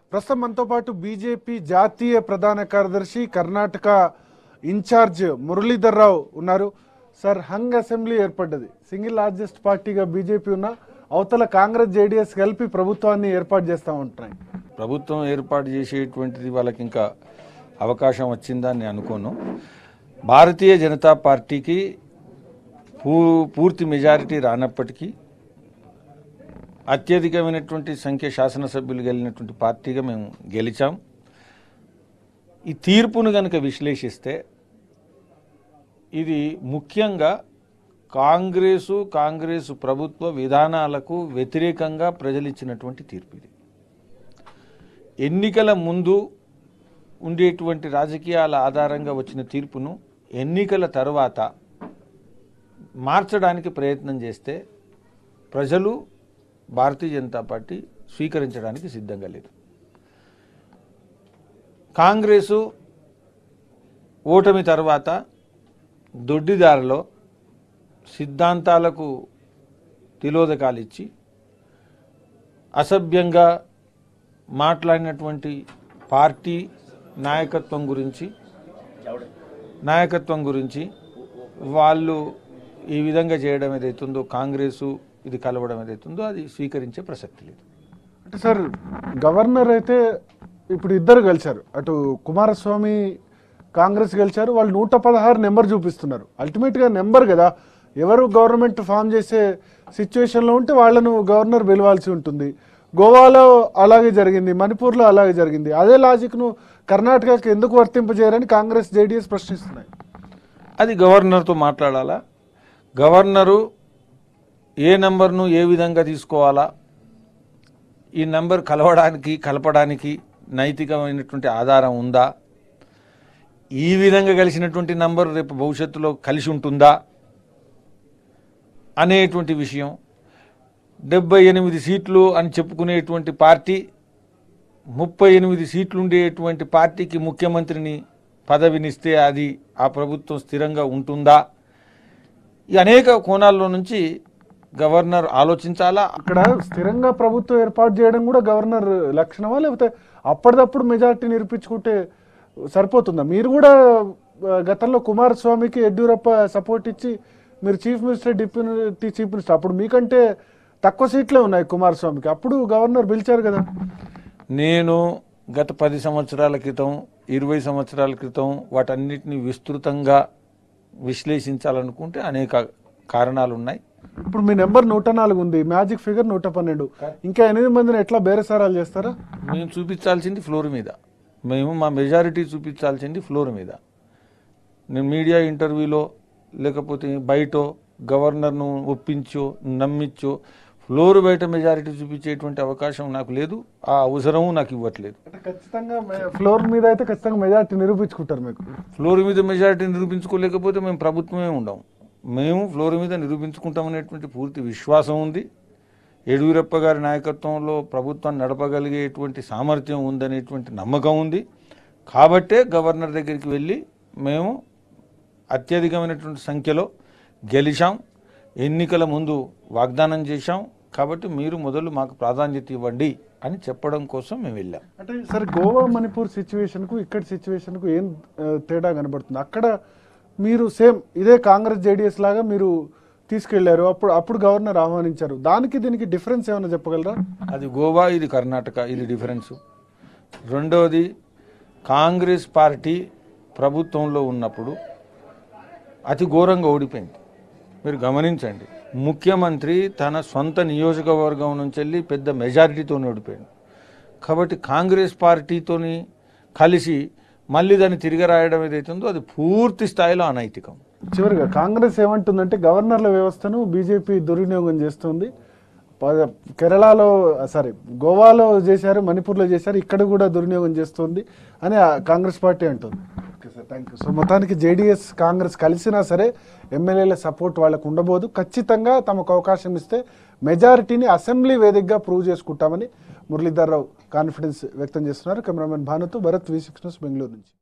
ప్రస్తుతం మనతో పాటు బీజేపీ జాతీయ ప్రధాన కార్యదర్శి కర్ణాటక ఇన్ఛార్జ్ మురళీధర్ రావు ఉన్నారు. సార్, హంగ్ అసెంబ్లీ ఏర్పడ్డది. సింగిల్ లార్జెస్ట్ పార్టీగా బీజేపీ ఉన్న అవతల కాంగ్రెస్ జేడీఎస్ కలిపి ప్రభుత్వాన్ని ఏర్పాటు చేస్తూ ఉంటున్నాయి. ప్రభుత్వం ఏర్పాటు చేసేటువంటిది వాళ్ళకి ఇంకా అవకాశం వచ్చిందని అనుకోను. భారతీయ జనతా పార్టీకి పూర్తి మెజారిటీ రానప్పటికీ అత్యధికమైనటువంటి సంఖ్య శాసనసభ్యులు గెలిచినటువంటి పార్టీగా మేము గెలిచాం. ఈ తీర్పును కనుక విశ్లేషిస్తే ఇది ముఖ్యంగా కాంగ్రెసు ప్రభుత్వ విధానాలకు వ్యతిరేకంగా ప్రజలు ఇచ్చినటువంటి తీర్పు. ఇది ఎన్నికల ముందు ఉండేటువంటి రాజకీయాల ఆధారంగా వచ్చిన తీర్పును ఎన్నికల తర్వాత మార్చడానికి ప్రయత్నం చేస్తే ప్రజలు భారతీయ జనతా పార్టీ స్వీకరించడానికి సిద్ధంగా లేదు. కాంగ్రెసు ఓటమి తర్వాత దొడ్డిదారిలో సిద్ధాంతాలకు తిలోదకాలు ఇచ్చి అసభ్యంగా మాట్లాడినటువంటి పార్టీ నాయకత్వం గురించి వాళ్ళు ఈ విధంగా చేయడం ఏదైతుందో, కాంగ్రెసు ఇది కలవడం ఏదైతుందో అది స్వీకరించే ప్రసక్తి లేదు. అంటే సార్, గవర్నర్ అయితే ఇప్పుడు ఇద్దరు గెలిచారు. అటు కుమారస్వామి కాంగ్రెస్ గెలిచారు. వాళ్ళు 116 నెంబర్ చూపిస్తున్నారు. అల్టిమేట్గా నెంబర్ కదా, ఎవరు గవర్నమెంట్ ఫామ్ చేసే సిచ్యువేషన్లో ఉంటే వాళ్ళను గవర్నర్ పిలవాల్సి ఉంటుంది. గోవాలో అలాగే జరిగింది, మణిపూర్లో అలాగే జరిగింది. అదే లాజిక్ను కర్ణాటకకి ఎందుకు వర్తింపజేయరని కాంగ్రెస్ జేడీఎస్ ప్రశ్నిస్తున్నాయి. అది గవర్నర్తో మాట్లాడాలా, గవర్నరు ఏ నెంబర్ను ఏ విధంగా తీసుకోవాలా, ఈ నెంబర్ కలపడానికి నైతికమైనటువంటి ఆధారం ఉందా, ఈ విధంగా కలిసినటువంటి నంబర్ రేపు భవిష్యత్తులో కలిసి ఉంటుందా అనేటువంటి విషయం. 78 సీట్లు అని చెప్పుకునేటువంటి పార్టీ 38 సీట్లు ఉండేటువంటి పార్టీకి ముఖ్యమంత్రిని పదవినిస్తే అది ఆ ప్రభుత్వం స్థిరంగా ఉంటుందా? ఈ అనేక కోణాల్లో నుంచి గవర్నర్ ఆలోచించాలా. ఇక్కడ స్థిరంగా ప్రభుత్వం ఏర్పాటు చేయడం కూడా గవర్నర్ లక్షణమా, లేకపోతే అప్పటిదప్పుడు మెజార్టీ నిరూపించుకుంటే సరిపోతుందా? మీరు కూడా గతంలో కుమారస్వామికి యడ్యూరప్ప సపోర్ట్ ఇచ్చి మీరు chief minister, deputy chief minister, అప్పుడు మీకంటే తక్కువ సీట్లే ఉన్నాయి కుమారస్వామికి, అప్పుడు గవర్నర్ పిలిచారు కదా. నేను గత 10 సంవత్సరాల క్రితం, 20 సంవత్సరాల క్రితం వాటన్నిటిని విస్తృతంగా విశ్లేషించాలనుకుంటే అనేక కారణాలు ఉన్నాయి. ఇప్పుడు మీ నెంబర్ 104 ఉంది, మ్యాజిక్ ఫిగర్ 112. ఇంకా 8 మందిని ఎట్లా బేరసారాలు చేస్తారా? మేము చూపించాల్సింది ఫ్లోర్ మీద, మా మెజారిటీ చూపించాల్సింది ఫ్లోర్ మీద. నేను మీడియా ఇంటర్వ్యూలో లేకపోతే బయటో గవర్నర్ను ఒప్పించో నమ్మించో ఫ్లోర్ బయట మెజారిటీ చూపించేటువంటి అవకాశం నాకు లేదు, ఆ అవసరము నాకు ఇవ్వట్లేదు. ఖచ్చితంగా ఫ్లోర్ మీద అయితే ఖచ్చితంగా మెజారిటీ నిరూపించుకుంటారు. మీకు ఫ్లోర్ మీద మెజారిటీ నిరూపించుకోలేకపోతే మేము ప్రభుత్వమే ఉండము. మేము ఫ్లోర్ మీద నిరూపించుకుంటామనేటువంటి పూర్తి విశ్వాసం ఉంది. యడ్యూరప్ప గారి నాయకత్వంలో ప్రభుత్వాన్ని నడపగలిగేటువంటి సామర్థ్యం ఉందనేటువంటి నమ్మకం ఉంది. కాబట్టే గవర్నర్ దగ్గరికి వెళ్ళి మేము అత్యధికమైనటువంటి సంఖ్యలో గెలిచాం, ఎన్నికల ముందు వాగ్దానం చేశాం. కాబట్టి మీరు మొదలు మాకు ప్రాధాన్యత ఇవ్వండి అని చెప్పడం కోసం మేము వెళ్ళాం. అంటే సరే, గోవా మణిపూర్ సిచ్యువేషన్కు ఇక్కడ సిచ్యువేషన్కు ఏం తేడా కనబడుతుంది? అక్కడ మీరు సేమ్ ఇదే కాంగ్రెస్ జేడీఎస్ లాగా మీరు తీసుకెళ్లారు, అప్పుడు గవర్నర్ ఆహ్వానించారు. దానికి దీనికి డిఫరెన్స్ ఏమైనా చెప్పగలరా? అది గోవా, ఇది కర్ణాటక, ఇది డిఫరెన్స్. రెండవది, కాంగ్రెస్ పార్టీ ప్రభుత్వంలో ఉన్నప్పుడు అతి ఘోరంగా ఓడిపోయింది. మీరు గమనించండి, ముఖ్యమంత్రి తన సొంత నియోజకవర్గం నుంచి వెళ్ళి పెద్ద మెజారిటీతో ఓడిపోయాడు. కాబట్టి కాంగ్రెస్ పార్టీతోని కలిసి మళ్ళీ దాన్ని తిరిగి రాయడం ఏదైతుందో అది పూర్తి స్థాయిలో అనైతికం. చివరిగా కాంగ్రెస్ ఏమంటుందంటే గవర్నర్ల వ్యవస్థను బీజేపీ దుర్వినియోగం చేస్తుంది. గోవాలో చేశారు, మణిపూర్లో చేశారు, ఇక్కడ కూడా దుర్వినియోగం చేస్తుంది అని కాంగ్రెస్ పార్టీ అంటుంది. Okay sir, thank you. So మొత్తానికి జేడీఎస్ కాంగ్రెస్ కలిసినా సరే ఎమ్మెల్యేల సపోర్ట్ వాళ్ళకు ఉండబోదు. ఖచ్చితంగా తమకు అవకాశం ఇస్తే మెజారిటీని అసెంబ్లీ వేదికగా ప్రూవ్ చేసుకుంటామని మురళీధర్ రావు కాన్ఫిడెన్స్ వ్యక్తం చేస్తున్నారు. కెమెరామెన్ భానుతో భరత్, V6 న్యూస్, బెంగళూరు నుంచి.